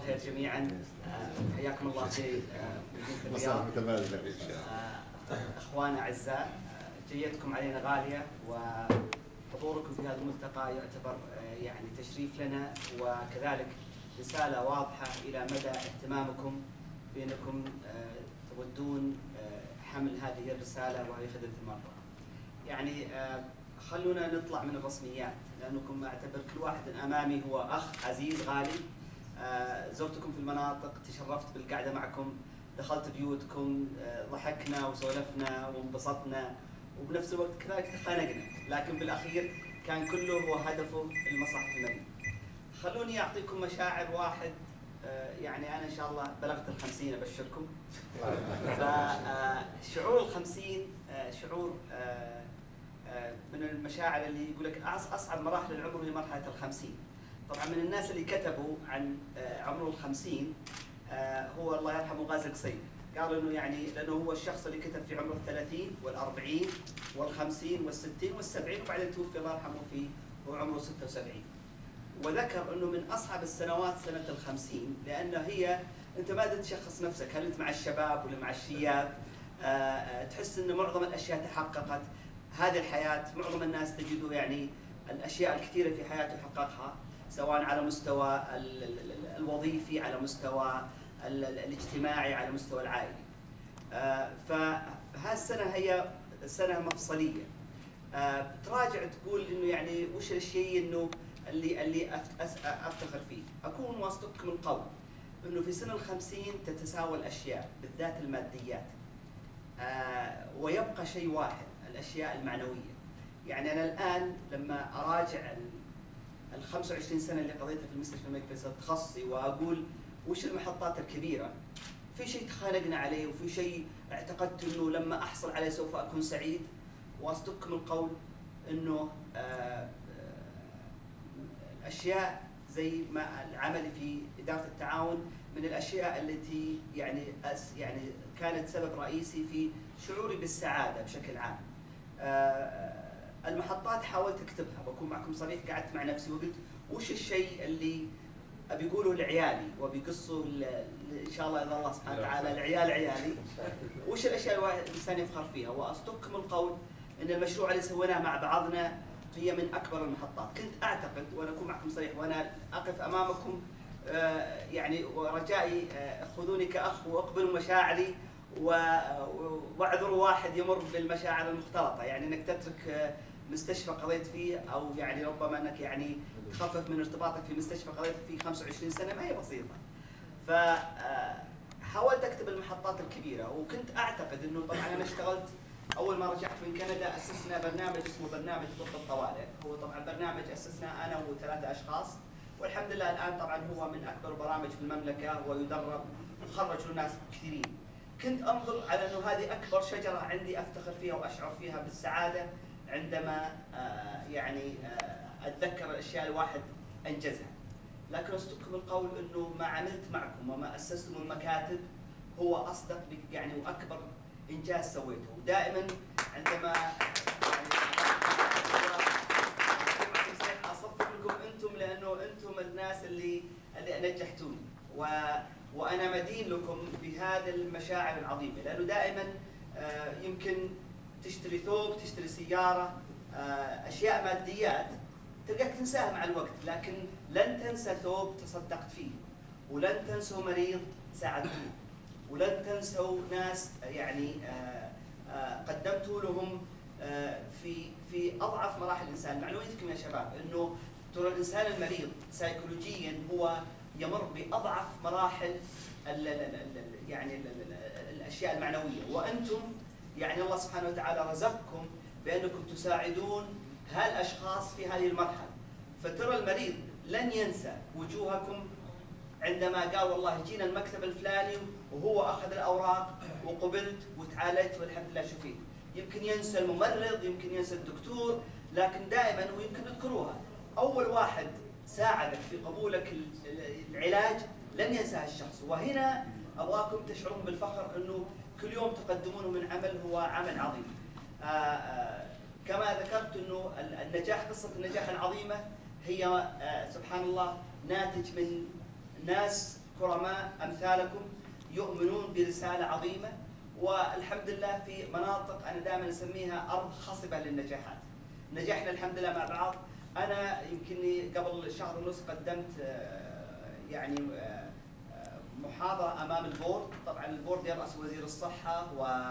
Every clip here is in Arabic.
الخير جميعا. حياكم الله في مدينة الرياض. اخوان اعزاء، جيتكم علينا غاليه، وحضوركم في هذا الملتقى يعتبر يعني تشريف لنا، وكذلك رساله واضحه الى مدى اهتمامكم بانكم تودون حمل هذه الرساله وهي خدمه المرضى. يعني خلونا نطلع من الرسميات، لانكم اعتبر كل واحد امامي هو اخ عزيز غالي. زرتكم في المناطق، تشرفت بالقعده معكم، دخلت بيوتكم، ضحكنا وسولفنا وانبسطنا، وبنفس الوقت كذلك تخانقنا، لكن بالاخير كان كله هو هدفه لمصلحه المريض. خلوني اعطيكم مشاعر واحد، يعني انا ان شاء الله بلغت ال50 ابشركم. فشعور ال50 شعور من المشاعر اللي يقول لك اصعب مراحل العمر هي مرحله ال50. طبعا من الناس اللي كتبوا عن عمره ال50 هو الله يرحمه غازي القصيبي. قال انه يعني لانه هو الشخص اللي كتب في عمره ال30 وال40 وال50 وال60 وال70، وبعدين توفي الله يرحمه في وعمره 76. وذكر انه من اصعب السنوات سنه ال50، لانه هي انت ما تشخص نفسك، هل انت مع الشباب ولا مع الشياب؟ تحس ان معظم الاشياء تحققت. هذه الحياه معظم الناس تجده يعني الاشياء الكثيره في حياته حققها، سواء على مستوى الوظيفي، على مستوى الاجتماعي، على مستوى العائلي. فهذه السنه هي سنه مفصليه. تراجع تقول انه يعني وش الشيء انه اللي افتخر فيه. اكون واثقكم القول انه في سن ال50 تتساوى الاشياء، بالذات الماديات، ويبقى شيء واحد، الاشياء المعنويه. يعني انا الان لما اراجع ال 25 سنه اللي قضيتها في المستشفى الملك فيصل تخصصي، واقول وش المحطات الكبيره، في شيء تخانقنا عليه، وفي شيء اعتقدت انه لما احصل عليه سوف اكون سعيد. واصدقكم القول انه الاشياء زي ما العمل في اداره التعاون من الاشياء التي يعني كانت سبب رئيسي في شعوري بالسعاده بشكل عام. المحطات حاولت اكتبها، بكون معكم صريح، قعدت مع نفسي وقلت وش الشيء اللي ابي اقوله لعيالي وبيقصوا ان شاء الله اذا الله سبحانه وتعالى العيال عيالي، وش الاشياء الواحد الانسان يفخر فيها. واصدقكم القول ان المشروع اللي سويناه مع بعضنا هي من اكبر المحطات. كنت اعتقد، وانا اكون معكم صريح وانا اقف امامكم، يعني ورجائي خذوني كاخ واقبلوا مشاعري، واعذروا واحد يمر بالمشاعر المختلطه، يعني انك تترك مستشفى قضيت فيه، او يعني ربما انك يعني تخفف من ارتباطك في مستشفى قضيت فيه 25 سنه، ما هي بسيطه. فحاولت اكتب المحطات الكبيره، وكنت اعتقد انه طبعا انا اشتغلت اول ما رجعت من كندا، اسسنا برنامج اسمه برنامج طب الطوارئ. هو طبعا برنامج اسسناه انا و3 اشخاص، والحمد لله الان طبعا هو من اكبر البرامج في المملكه، ويدرب وخرجوا ناس كثيرين. كنت انظر على انه هذه اكبر شجره عندي افتخر فيها واشعر فيها بالسعاده عندما يعني اتذكر الاشياء الواحد انجزها. لكن اصدقكم القول انه ما عملت معكم وما اسستم المكاتب هو اصدق يعني واكبر انجاز سويته. ودائما عندما يعني اصفق لكم انتم، لانه انتم الناس اللي نجحتوني، وانا مدين لكم بهذه المشاعر العظيمه. لانه دائما يمكن تشتري ثوب، تشتري سياره، اشياء ماديات تلقاك تنساها مع الوقت، لكن لن تنسى ثوب تصدقت فيه، ولن تنسوا مريض ساعدتوه، ولن تنسوا ناس يعني قدمتوا لهم في اضعف مراحل الانسان. معلوماتكم يا شباب انه ترى الانسان المريض سيكولوجيا هو يمر باضعف مراحل يعني الاشياء المعنويه، وانتم يعني الله سبحانه وتعالى رزقكم بانكم تساعدون هالاشخاص في هذه المرحله. فترى المريض لن ينسى وجوهكم عندما قال والله جينا المكتب الفلاني وهو اخذ الاوراق وقبلت وتعالجت والحمد لله شفيت. يمكن ينسى الممرض، يمكن ينسى الدكتور، لكن دائما ويمكن تذكروها اول واحد ساعدك في قبولك العلاج لن ينساها الشخص. وهنا ابغاكم تشعرون بالفخر انه كل يوم تقدمونه من عمل هو عمل عظيم. كما ذكرت انه النجاح، قصه النجاح العظيمه هي سبحان الله ناتج من ناس كرماء أمثالكم يؤمنون برسالة عظيمة، والحمد لله في مناطق أنا دائما أسميها أرض خصبة للنجاحات. نجحنا الحمد لله مع بعض. أنا يمكنني قبل شهر ونص قدمت يعني محاضرة أمام البورد. طبعا البورد يرأس وزير الصحة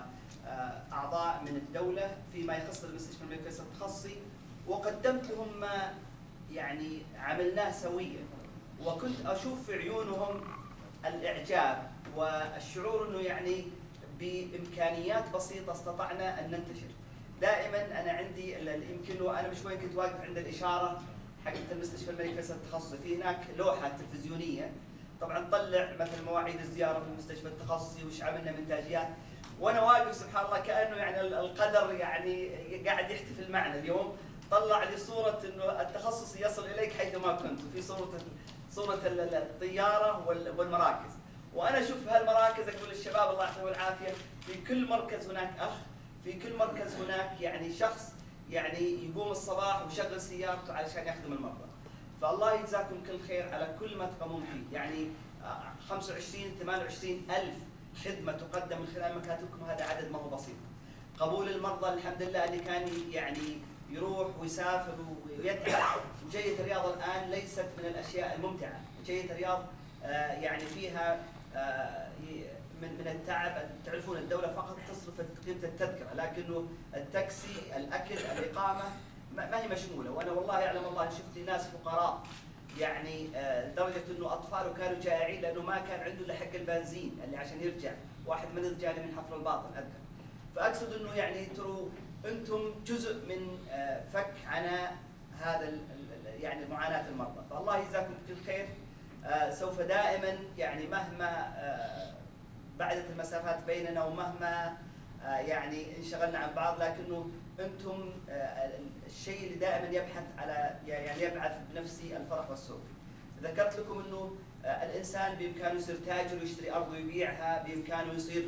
وأعضاء من الدولة فيما يخص المستشفى الملك فيصل التخصصي، وقدمت لهم ما يعني عملناه سويا، وكنت أشوف في عيونهم الإعجاب والشعور أنه يعني بإمكانيات بسيطة استطعنا أن ننتشر. دائما أنا عندي يمكن وأنا مش وين كنت واقف عند الإشارة حقت المستشفى الملك فيصل التخصصي، في هناك لوحة تلفزيونية طبعا تطلع مثل مواعيد الزيارة في المستشفى التخصصي وش عملنا من إنتاجيات، وأنا واقف سبحان الله كأنه يعني القدر يعني قاعد يحتفل معنا اليوم. طلع لي صورة انه التخصص يصل اليك حيثما كنت، وفي صورة الطيارة والمراكز. وانا اشوف هالمراكز اقول للشباب الله يعطيهم العافية، في كل مركز هناك اخ، في كل مركز هناك يعني شخص يعني يقوم الصباح ويشغل سيارته علشان يخدم المرضى. فالله يجزاكم كل خير على كل ما تقومون فيه، يعني 25 28 ألف خدمة تقدم من خلال مكاتبكم، هذا عدد ما هو بسيط. قبول المرضى الحمد لله اللي كان يعني يروح ويسافر ويتعب. جية الرياض الآن ليست من الأشياء الممتعة، جية الرياض يعني فيها من التعب. تعرفون الدولة فقط تصرف قيمة التذكرة، لكنه التاكسي، الأكل، الإقامة ما هي مشمولة. وأنا والله يعلم الله شفت ناس فقراء يعني لدرجة أنه أطفاله كانوا جائعين لأنه ما كان عنده إلا حق البنزين اللي عشان يرجع. واحد من رجالي من حفر الباطن أذكر. فأقصد أنه يعني تروا أنتم جزء من فك عناء هذا يعني معاناة المرضى، فالله يجزاكم كل خير. سوف دائما يعني مهما بعدت المسافات بيننا ومهما يعني انشغلنا عن بعض، لكنه أنتم الشيء اللي دائما يبحث على يعني يبعث بنفسي الفرح والسرور. ذكرت لكم أنه الإنسان بإمكانه يصير تاجر ويشتري أرض ويبيعها، بإمكانه يصير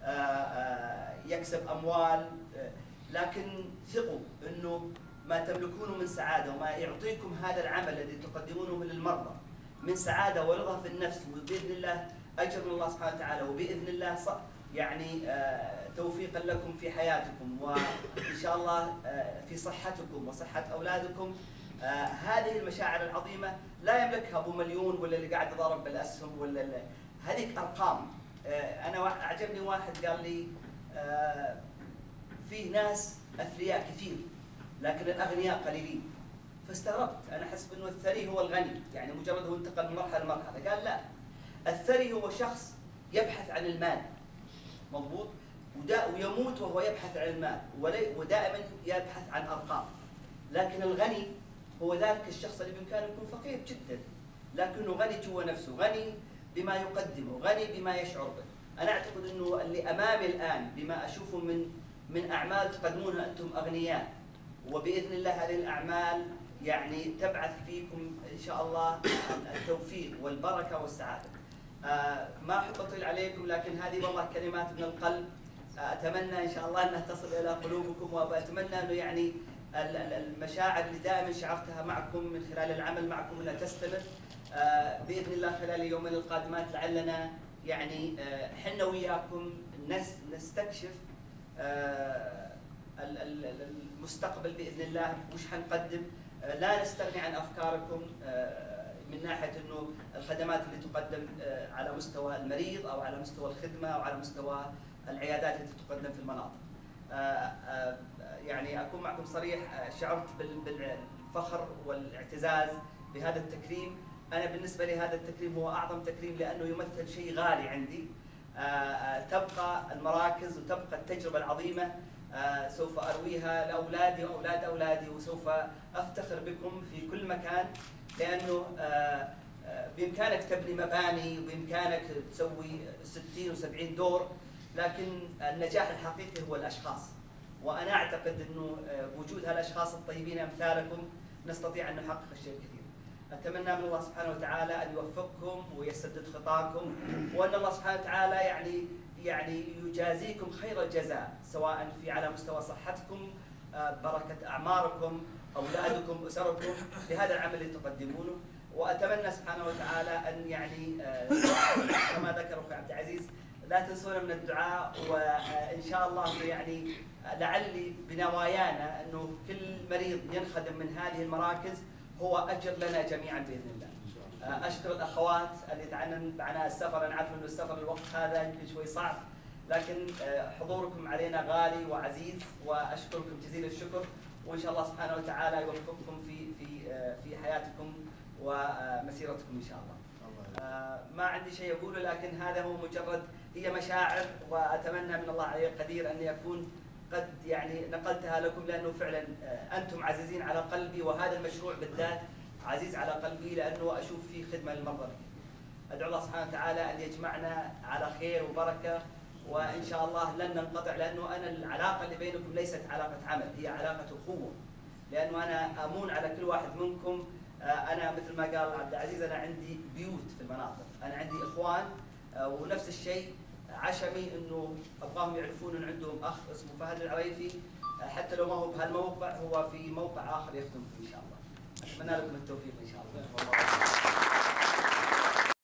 يكسب أموال، لكن ثقوا أنه ما تملكونه من سعادة وما يعطيكم هذا العمل الذي تقدمونه للمرضى من سعادة ورضا في النفس، وبإذن الله أجر من الله سبحانه وتعالى، وبإذن الله يعني توفيقا لكم في حياتكم، وإن شاء الله في صحتكم وصحة أولادكم. هذه المشاعر العظيمة لا يملكها أبو مليون ولا اللي قاعد يضارب بالأسهم ولا هذيك أرقام. أنا أعجبني واحد قال لي فيه ناس أثرياء كثير لكن الأغنياء قليلين. فاستغربت، أنا حسب أنه الثري هو الغني، يعني مجرد هو انتقل من مرحلة لمرحلة. قال لا، الثري هو شخص يبحث عن المال، مضبوط، ويموت وهو يبحث عن المال، ودائما يبحث عن أرقام. لكن الغني هو ذلك الشخص اللي بإمكانه يكون فقير جدا لكنه غني جوا نفسه، غني بما يقدمه، غني بما يشعر به. أنا أعتقد أنه اللي أمامي الآن بما أشوفه من أعمال تقدمونها أنتم أغنياء، وبإذن الله هذه الأعمال يعني تبعث فيكم إن شاء الله التوفيق والبركة والسعادة. ما أحب أطيل عليكم، لكن هذه والله كلمات من القلب. أتمنى إن شاء الله أنها تصل إلى قلوبكم، وأتمنى أنه يعني المشاعر اللي دائما شعرتها معكم من خلال العمل معكم أنها تستمر بإذن الله خلال اليومين القادمات. لعلنا يعني حنا وياكم نستكشف المستقبل بإذن الله وش حنقدم. لا نستغني عن أفكاركم من ناحية أنه الخدمات اللي تقدم على مستوى المريض أو على مستوى الخدمة أو على مستوى العيادات التي تقدم في المناطق. يعني أكون معكم صريح، شعرت بالفخر والاعتزاز بهذا التكريم. أنا بالنسبة لي هذا التكريم هو أعظم تكريم لأنه يمثل شيء غالي عندي. تبقى المراكز وتبقى التجربة العظيمة سوف أرويها لأولادي وأولاد أولادي، وسوف أفتخر بكم في كل مكان، لأنه بإمكانك تبني مباني وبإمكانك تسوي 60 و70 دور، لكن النجاح الحقيقي هو الأشخاص. وأنا أعتقد أنه بوجود هالأشخاص الطيبين أمثالكم نستطيع أن نحقق الشيء الكثير. أتمنى من الله سبحانه وتعالى أن يوفقكم ويسدد خطاكم، وأن الله سبحانه وتعالى يعني يجازيكم خير الجزاء، سواء على مستوى صحتكم، بركة أعماركم، أولادكم، أسركم، بهذا العمل اللي تقدمونه. واتمنى سبحانه وتعالى ان يعني كما ذكر اخوي عبد العزيز لا تنسونا من الدعاء، وان شاء الله يعني لعلي بنوايانا انه كل مريض ينخدم من هذه المراكز هو اجر لنا جميعا باذن الله. اشكر الاخوات اللي تعنن بعناء السفر، انا عارف انه السفر الوقت هذا يمكن شوي صعب، لكن حضوركم علينا غالي وعزيز، واشكركم جزيل الشكر، وان شاء الله سبحانه وتعالى يوفقكم في حياتكم ومسيرتكم ان شاء الله. ما عندي شيء اقوله، لكن هذا هو مجرد هي مشاعر، واتمنى من الله علي القدير ان يكون قد يعني نقلتها لكم، لانه فعلا انتم عزيزين على قلبي، وهذا المشروع بالذات عزيز على قلبي لانه اشوف فيه خدمه للمرضى. ادعو الله سبحانه وتعالى ان يجمعنا على خير وبركه، وان شاء الله لن ننقطع، لانه انا العلاقه اللي بينكم ليست علاقه عمل، هي علاقه اخوه، لانه انا امون على كل واحد منكم. انا مثل ما قال عبد العزيز انا عندي بيوت في المناطق، انا عندي اخوان، ونفس الشيء عشمي انه ابغاهم يعرفون ان عندهم اخ اسمه فهد العريفي، حتى لو ما هو بهالموقع، هو في موقع اخر يخدم فيه ان شاء الله. اتمنى لكم التوفيق ان شاء الله.